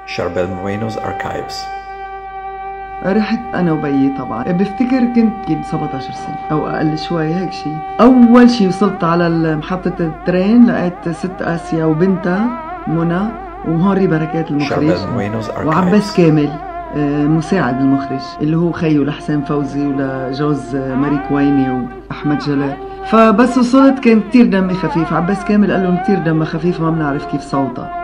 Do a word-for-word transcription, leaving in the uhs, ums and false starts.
Charbel Moreno's Archives. رحت انا وبيي طبعا، بفتكر كنت يمكن سبعة عشر سنه او اقل شوي هيك شيء. اول شيء وصلت على محطه الترين لقيت ست اسيا وبنتها منى وهنري بركات المخرج وعباس كامل مساعد المخرج اللي هو خيه لحسين فوزي ولجوز ماري كويني واحمد جلال. فبس وصلت كان كتير دمي خفيف. عباس كامل قال لهم كتير دمها خفيف ما بنعرف كيف صوتها.